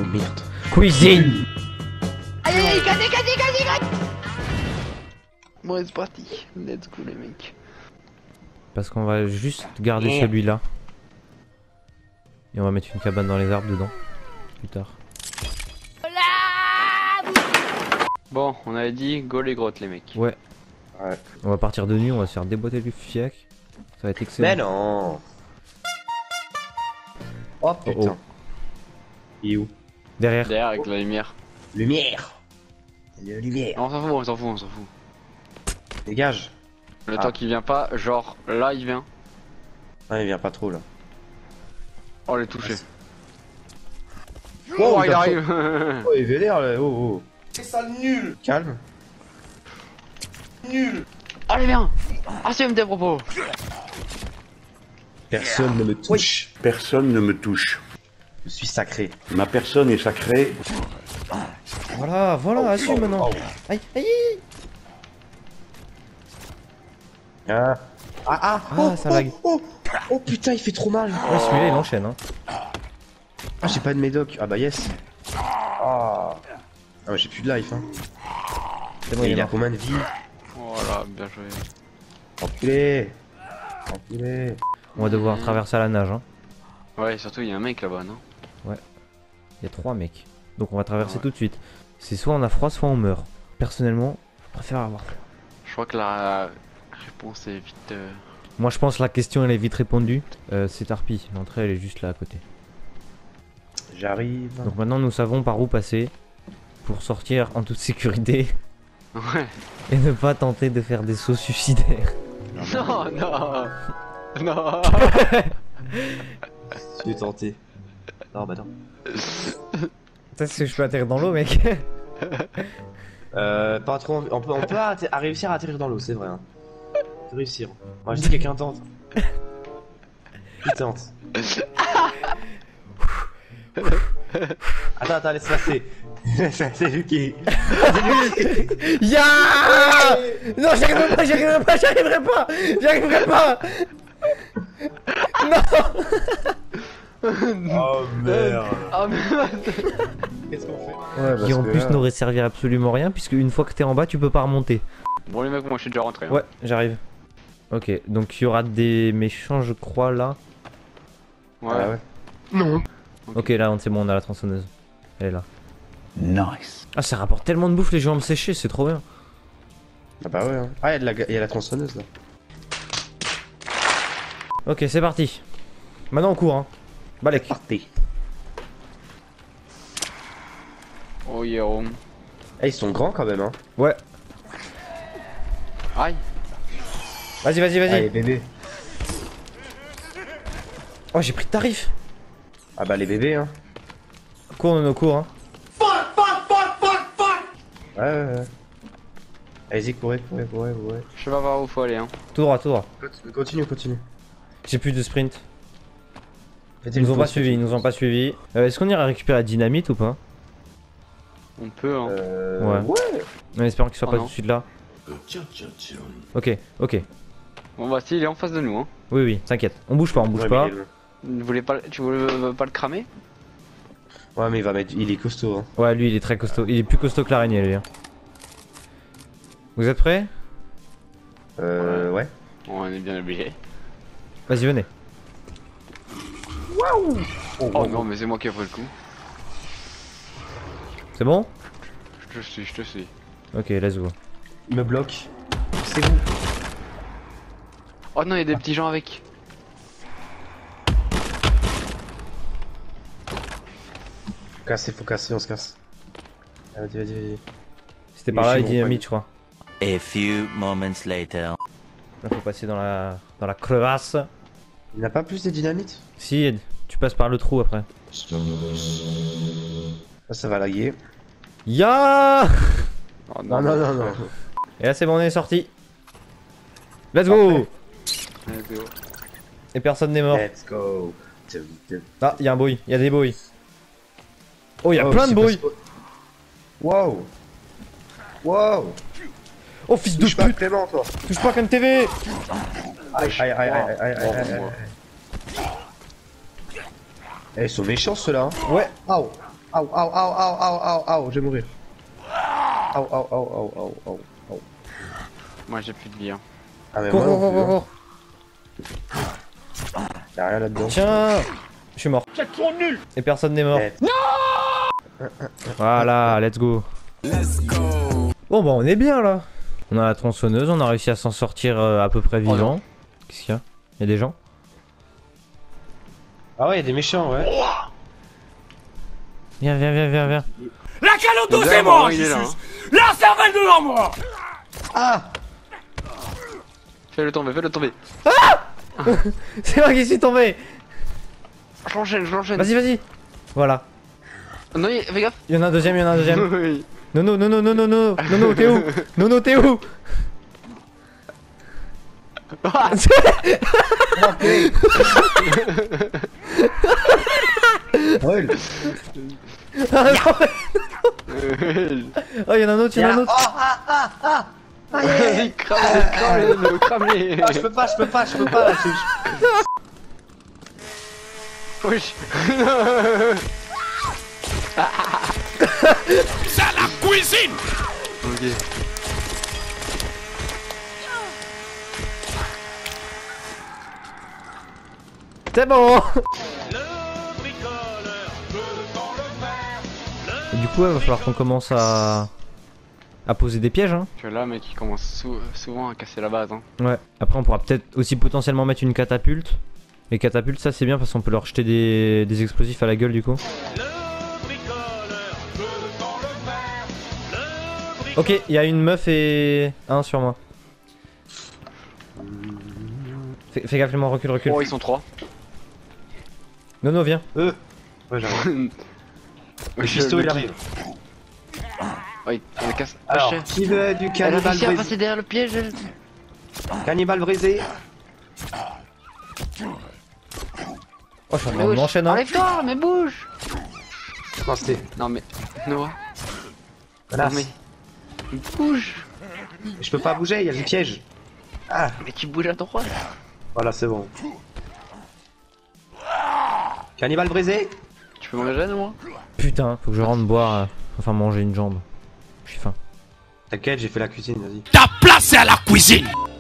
Oh merde. Cuisine. Aïe aïe aïe, cassé. Bon, c'est parti. Let's go les mecs. Parce qu'on va juste garder celui-là. Et on va mettre une cabane dans les arbres dedans. Plus tard. Bon, on avait dit go les grottes les mecs. Ouais. Ouais. On va partir de nuit, on va se faire déboîter du fiac. Ça va être excellent. Mais non. Oh putain. Il est où? Derrière. Derrière avec la lumière. Lumière. Lumière. Non, on s'en fout. Dégage. Le temps qu'il vient pas, genre là il vient. Ah, il vient pas trop là. Oh, les touché. Oh, Oh, il arrive. Oh, il est vénère là. Oh, oh. C'est ça nul. Calme. Nul. Allez, viens. Assume tes propos. Personne ne me touche. Personne ne me touche. Je suis sacré. Ma personne est sacrée. Voilà, assume maintenant. Aïe, aïe. Ah. Ah, ça lag. Oh putain, il fait trop mal. Ouais, celui-là il enchaîne. Hein. Ah, j'ai pas de médoc. Ah bah yes. Ah. Ah, j'ai plus de life. Hein. C'est bon, Et il il est a mort. combien de vie? Voilà, bien joué. Enculé. Enculé. On va devoir traverser à la nage. Hein. Ouais, surtout il y a un mec là-bas, non? Il y a 3 mecs. Donc on va traverser tout de suite. C'est soit on a froid, soit on meurt. Personnellement, je préfère avoir froid. Je crois que la réponse est vite. Moi je pense que la question elle est vite répondue. C'est Tarpi. L'entrée elle est juste là à côté. J'arrive. Donc maintenant nous savons par où passer pour sortir en toute sécurité Ouais. et ne pas tenter de faire des sauts suicidaires. Non. Tu es tenté. Non, bah non. Ça c'est que je peux atterrir dans l'eau mec. Pas trop. On peut réussir à atterrir dans l'eau, c'est vrai. Hein. On peut réussir. Moi je dis quelqu'un tente. Qui tente? Attends, laisse passer. C'est lui qui. Ya Non, j'arriverai pas. Non. Oh merde. Ah, merde. Qu'est-ce qu'on fait? Ouais, Qui en plus n'aurait servi à absolument rien puisque une fois que t'es en bas tu peux pas remonter. Bon, les mecs, moi je suis déjà rentré. Hein. Ouais, j'arrive. Ok, donc il y aura des méchants je crois là. Ouais. Ah ouais. Non. Ok, là c'est bon, on a la tronçonneuse. Elle est là. Nice. Ah, ça rapporte tellement de bouffe les jambes séchées, c'est trop bien. Ah bah ouais. Hein. Ah, il y a la tronçonneuse là. Ok, c'est parti. Maintenant on court hein. Balek. Partez. Oh, Jérôme. Eh, ils sont grands quand même, hein. Ouais. Aïe. Vas-y. Allez, bébé. Oh, j'ai pris de tarif. Ah bah les bébés, hein. Cours, Nono, cours hein. Ouais. Allez-y, courez. Je sais pas par où faut aller, hein. Tout droit. Continue. J'ai plus de sprint. Faites Ils une nous ont pause. pas suivis. Est-ce qu'on ira récupérer la dynamite ou pas? On peut, hein. Ouais. En espérant qu'il soit Oh pas non. tout de suite là. Ok. Bon, bah, si, il est en face de nous, hein. Oui, t'inquiète. On bouge pas. Tu voulais pas le cramer? Ouais, mais il est costaud, hein. Ouais, lui il est très costaud. Il est plus costaud que l'araignée lui. Hein. Vous êtes prêts? Ouais. On est bien obligé. Vas-y, venez. Oh non, mais c'est moi qui ai pris le coup. C'est bon? Je te suis. Ok, let's go. Il me bloque. C'est vous. Oh non, il y a des petits gens avec. Faut casser, on se casse. Ah, vas-y. C'était par là les Ils sont dynamites, je crois. A few moments later. Là, faut passer dans la crevasse. Il n'y a pas plus de dynamite? Si, tu passes par le trou après. Ça va laguer. Ya Oh Non. Et là, c'est bon, on est sorti. Let's go. Let's go. Et personne n'est mort. Let's go. Ah, il y a un bruit, il y a des bruits. Oh, il y a plein de bruits. Wow. Oh, fils de Touche pas pute. Clément, toi. Touche pas comme TV. Aïe. Eh, ils sont méchants ceux-là. Hein. Ouais. Aouh. Aouh, aouh, aouh, aouh, aouh, aouh, aouh, je vais mourir. Aouh, aouh, aouh, aouh, aouh, aouh, aouh. Moi j'ai plus de vie. Hein. Ah, mais Cours, moi, cours, non cours, plus, cours. hein. Y'a rien là-dedans. Tiens, je suis mort. Et personne n'est mort. Eh. Voilà, let's go. Bon bah on est bien là. On a la tronçonneuse, on a réussi à s'en sortir à peu près vivant. Qu'est-ce qu'il y a? Il y a des gens? Ah ouais, y'a des méchants, ouais. Viens, viens, viens, viens, viens. La caloto c'est moi, la cervelle de l'armoire. Ah! Fais-le tomber, fais-le tomber. C'est moi qui suis tombé. J'enchaîne, j'enchaîne. Vas-y, vas-y. Voilà. Non, fais gaffe. Il y en a un deuxième, il y en a un deuxième. Oui. Nono, Nono, Nono, Nono, Nono, t'es où? Nono, t'es où? Brûle! Oh, il y en a un autre, il y en a un autre. Vas-y, crame-les, crame-les. Ah, je peux pas, là, Wesh. C'est la cuisine. Ok. C'est bon. Et du coup, il va falloir qu'on commence à poser des pièges, hein. Tu vois là, mec, il commence souvent à casser la base. Hein. Ouais. Après, on pourra peut-être aussi potentiellement mettre une catapulte. Les catapultes, ça c'est bien parce qu'on peut leur jeter des explosifs à la gueule du coup. Ok, il y a une meuf et un sur moi. Fais gaffe, moi, recule, recule. Oh, ils sont 3. Nono, viens. Ouais, j'arrive. Le cuistot, il arrive. Oui, on les casse. Alors, Lâchez. qui veut du Elle a cannibale réussi à brisé? passer derrière le piège. Cannibale brisé. Oh, je suis en Mais train de wesh, m'enchaîner, hein. enlève-toi, mais bouge. Non, c'était. Non, mais. Noah. Voilà. Non, mais. Bouge. Je peux pas bouger, il y a du piège. Ah, Mais tu bouges à droite. voilà, c'est bon. Cannibale brisé. Tu peux m'engager, moi? Putain, faut que je rentre boire, enfin manger une jambe. J'ai faim. T'inquiète, j'ai fait la cuisine, vas-y. Ta place c'est à la cuisine.